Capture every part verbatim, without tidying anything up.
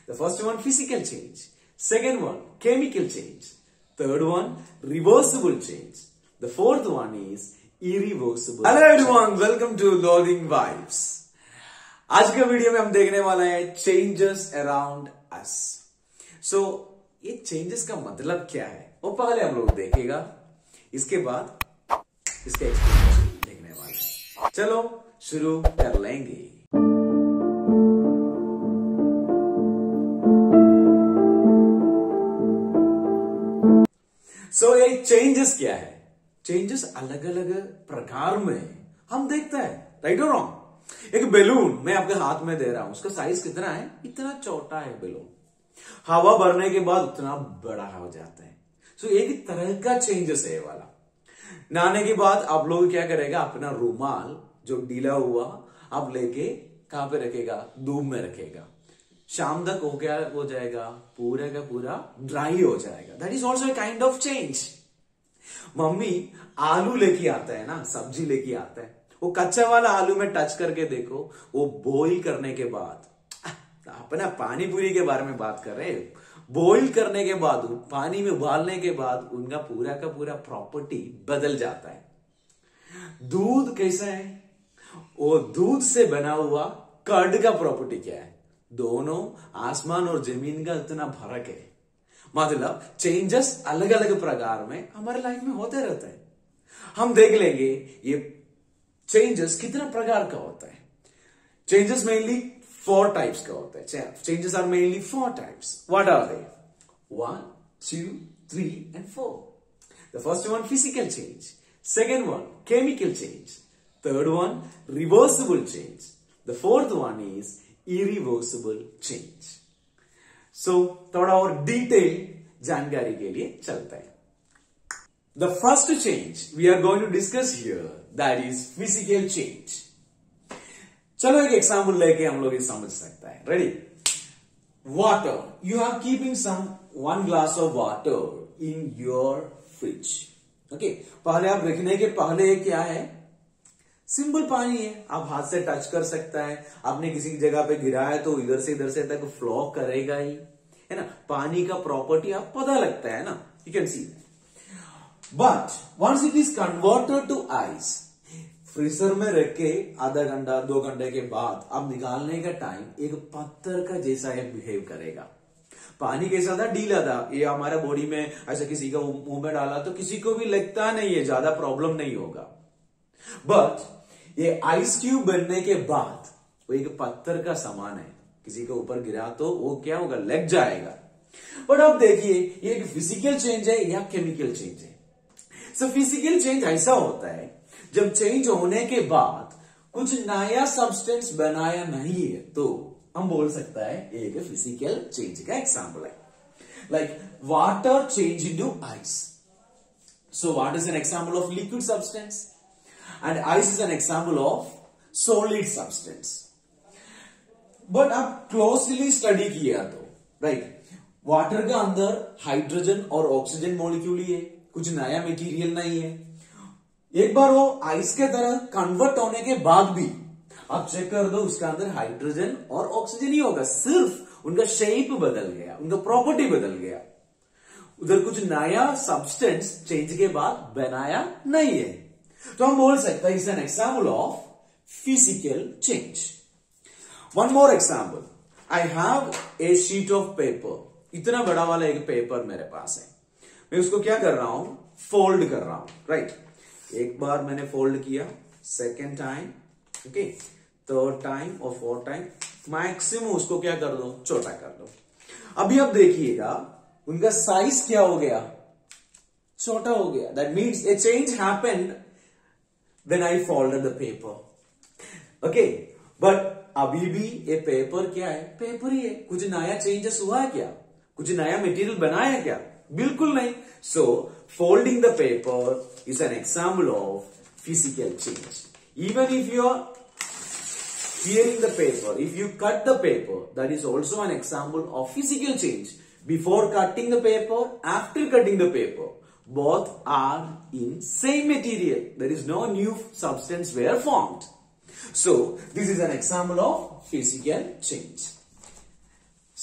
The first one, physical change. Second one, chemical change. Third one, reversible change. The fourth one is irreversible. Hello everyone, welcome to Loading Vibes. आज के video में हम देखने वाला है changes around us. So ये changes का मतलब क्या है वो पहले हम लोग देखेगा, इसके बाद इसका एक्सप्लेनेशन देखने वाला है. चलो शुरू कर लेंगे. सो so, ये चेंजेस क्या है? चेंजेस अलग अलग प्रकार में हम देखते हैं, राइट और रॉन्ग. एक बैलून मैं आपके हाथ में दे रहा हूं, उसका साइज कितना है? इतना छोटा है बैलून. हवा भरने के बाद उतना बड़ा हो जाता है. सो so, एक तरह का चेंजेस है ये वाला. नहाने के बाद आप लोग क्या करेगा, अपना रुमाल जो ढीला हुआ आप लेके कहां पे रखेगा? धूप में रखेगा. शाम तक हो क्या हो जाएगा? पूरा का पूरा ड्राई हो जाएगा. That is also a kind of change. Mummy आलू लेके आता है ना, सब्जी लेके आता है, वो कच्चा वाला आलू में टच करके देखो, वो बॉईल करने के बाद, अपना पानी पूरी के बारे में बात कर रहे हैं, बॉईल करने के बाद पानी में उबालने के बाद उनका पूरा का पूरा प्रॉपर्टी बदल जाता है. दूध कैसा है? वो दूध से बना हुआ कर्ड का प्रॉपर्टी क्या है? दोनों आसमान और जमीन का इतना फर्क है. मतलब चेंजेस अलग अलग प्रकार में हमारे लाइफ में होते रहते हैं. हम देख लेंगे ये चेंजेस कितना प्रकार का होता है. चेंजेस मेनली फोर टाइप्स का होता है. Changes are mainly four types. What are they? One, two, three and four. The first one, physical change. Second one, chemical change. Third one, reversible change. The fourth one is irreversible change. So थोड़ा और detail जानकारी के लिए चलता है. The first change we are going to discuss here, that is physical change. चलो एक example लेके हम लोग ये समझ सकता है. Ready? Water. You are keeping some one glass of water in your fridge. Okay? पहले आप रखने के पहले क्या है? सिंपल पानी है, आप हाथ से टच कर सकता है. आपने किसी जगह पे गिराया तो इधर से इधर से तक फ्लो करेगा ही, है ना. पानी का प्रॉपर्टी आप पता लगता है ना, you can see. But once it is converted to ice, freezer में रख के आधा घंटा दो घंटे के बाद आप निकालने का टाइम एक पत्थर का जैसा ये बिहेव करेगा. पानी कैसा था? ढीला था. ये हमारे बॉडी में ऐसा किसी का मुंह में डाला तो किसी को भी लगता नहीं है, ज्यादा प्रॉब्लम नहीं होगा. बट ये आइस क्यूब बनने के बाद वो एक पत्थर का समान है, किसी के ऊपर गिरा तो वो क्या होगा? लग जाएगा. बट अब देखिए ये एक फिजिकल चेंज है या केमिकल चेंज है. सो फिजिकल चेंज ऐसा होता है जब चेंज होने के बाद कुछ नया सब्सटेंस बनाया नहीं है तो हम बोल सकता है एक फिजिकल चेंज का एग्जांपल है. Like water change into ice. So what is an example of liquid substance and ice is an example of solid substance. But आप क्लोजली स्टडी किया तो राइट, वाटर का अंदर हाइड्रोजन और ऑक्सीजन मॉलिक्यूल ही है, कुछ नया मटेरियल नहीं है. एक बार वो आइस के तरह कन्वर्ट होने के बाद भी आप चेक कर दो, उसका अंदर हाइड्रोजन और ऑक्सीजन ही होगा, सिर्फ उनका शेप बदल गया, उनका प्रॉपर्टी बदल गया. उधर कुछ नया सब्सटेंस चेंज के बाद बनाया नहीं है. तो हम बोल सकते हैं it's an example of physical change. One more example. I have a sheet of paper. इतना बड़ा वाला एक पेपर मेरे पास है. मैं उसको क्या कर रहा हूं? फोल्ड कर रहा हूं. Right right? एक बार मैंने फोल्ड किया, second time, okay, third time और फोर्थ टाइम. मैक्सिमम उसको क्या कर दो? छोटा कर दो. अभी अब देखिएगा उनका साइज क्या हो गया? छोटा हो गया. That means a change happened when I folded the paper. Okay, but अभी भी ये पेपर क्या है? पेपर ही है. कुछ नया चेंजेस हुआ है क्या? कुछ नया मटेरियल बनाया है क्या? बिल्कुल नहीं. So folding the paper is an example of physical change. Even if you are tearing the paper, if you cut the paper, that is also an example of physical change. Before cutting the paper, after cutting the paper, both are in same material. There is no new substance were formed. So this is an example of physical change.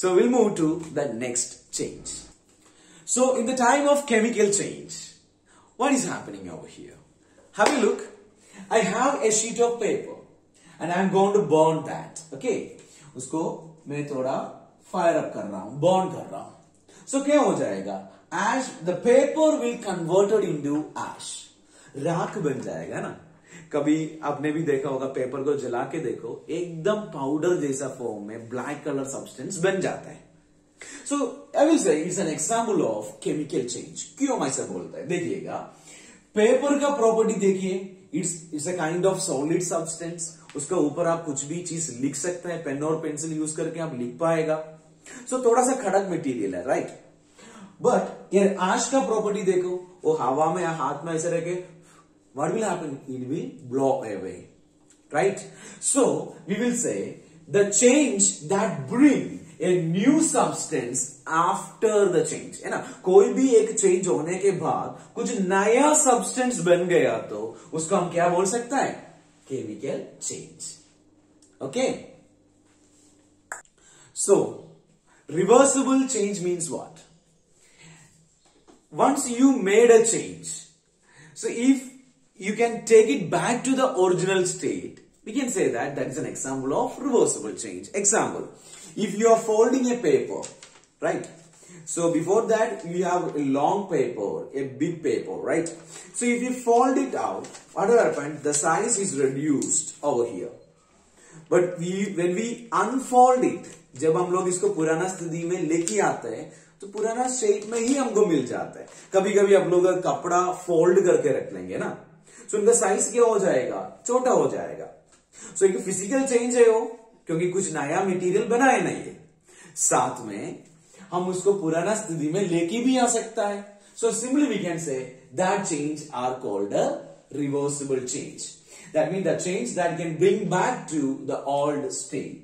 So we'll move to the next change. So in the time of chemical change, what is happening over here? Have a look. I have a sheet of paper and I'm going to burn that. Okay, उसको मैं थोड़ा fire up कर रहा हूँ, burn कर रहा हूँ. So क्या हो जाएगा? Ash, the paper will converted into ash. राख बन जाएगा ना. कभी आपने भी देखा होगा, पेपर को जला के देखो, एकदम पाउडर जैसा फॉर्म में ब्लैक कलर सब्सटेंस बन जाता है. So I will say it's an example of chemical change. क्यों हम ऐसा बोलते हैं? देखिएगा, पेपर का प्रॉपर्टी देखिए, it's it's a kind of solid substance. उसका ऊपर आप कुछ भी चीज लिख सकते हैं, पेन और पेंसिल यूज करके आप लिख पाएगा. सो so, थोड़ा सा खड़क मटेरियल है, राइट. बट ये आश का प्रॉपर्टी देखो, वो हवा में हाथ में ऐसे रखे, what will happen? It will blow away, right? So we will say the change that bring a new substance after the change, है ना. कोई भी एक चेंज होने के बाद कुछ नया सब्सटेंस बन गया तो उसको हम क्या बोल सकता है? Chemical change. Okay, so reversible change means what? Once you made a change, so if you can take it back to the original state, we can say that that is an example of reversible change. Example, if you are folding a paper, right? So before that you have a long paper, a big paper, right? So if you fold it out, what will happen? The size is reduced over here. But we, when we unfold it, जब हम लोग इसको पुराना स्थिति में लेके आते हैं तो पुराना शेप में ही हमको मिल जाता है. कभी कभी आप लोग कपड़ा फोल्ड करके रख लेंगे ना, सो इनका साइज क्या हो जाएगा? छोटा हो जाएगा. सो एक फिजिकल चेंज है वो, क्योंकि कुछ नया मटेरियल बनाए नहीं है. साथ में हम उसको पुराना स्थिति में लेके भी आ सकता है. So simply we can say that change are called a reversible change. That mean the change that can bring back to the old state.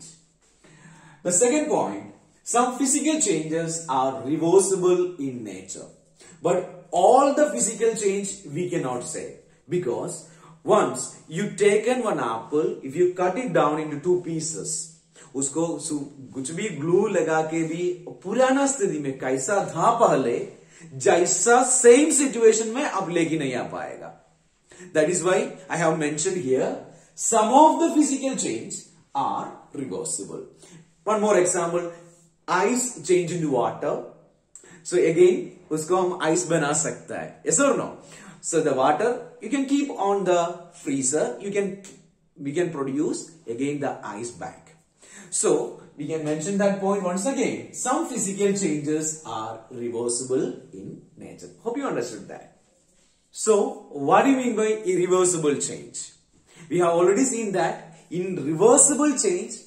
The second point, some physical changes are reversible in nature, but all the physical change we cannot say, because once you taken one apple, if you cut it down into two pieces, उसको कुछ भी glue लगा के भी पुराना स्थिति में कैसा था पहले, जैसा सेम सिचुएशन में अब लेके नहीं आ पाएगा. That is why I have mentioned here some of the physical change are reversible. One more example, ice change into water. So again, उसको हम ice बना सकता है. Yes or no? So the water you can keep on the freezer. You can we can produce again the ice back. So we can mention that point once again. Some physical changes are reversible in nature. Hope you understood that. So what do you mean by irreversible change? We have already seen that in reversible change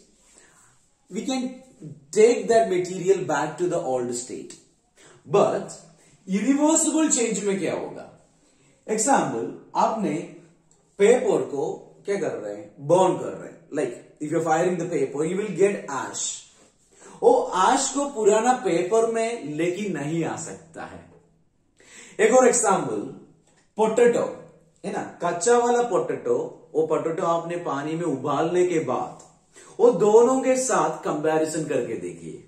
we can take that material back to the old state. But irreversible change में क्या होगा? Example, आपने paper को क्या कर रहे हैं? Burn कर रहे हैं. Like if you're firing the paper, you will get ash. वो ash को पुराना पेपर में लेके नहीं आ सकता है. एक और example, potato, है ना? कच्चा वाला पोटैटो, वो पोटैटो आपने पानी में उबालने के बाद वो दोनों के साथ कंपैरिजन करके देखिए.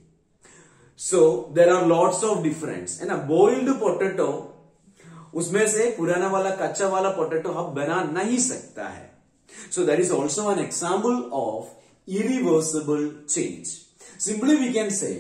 So there are lots of difference, है ना. बॉइल्ड पोटैटो, उसमें से पुराना वाला कच्चा वाला पोटैटो हम बना नहीं सकता है. So that is also an example of irreversible change. Simply we can say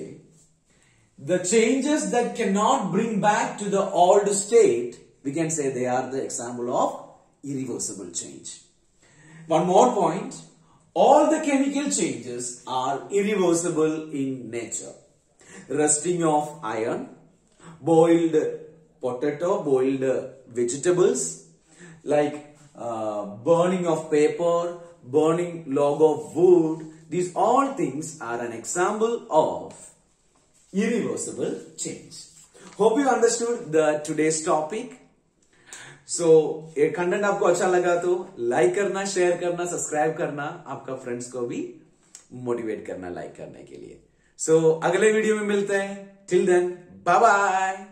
the changes that can not bring back to the old state, we can say they are the example of irreversible change. One more point, all the chemical changes are irreversible in nature. Rusting of iron, boiled potato, boiled vegetables, like uh, burning of paper, burning log of wood. These all things are an example of irreversible change. Hope you understood the today's topic. So so, ये content आपको अच्छा लगा तो like करना, share करना, subscribe करना, आपका friends को भी मोटिवेट करना लाइक करने के लिए. सो so, अगले वीडियो में मिलते हैं. Till then, bye bye.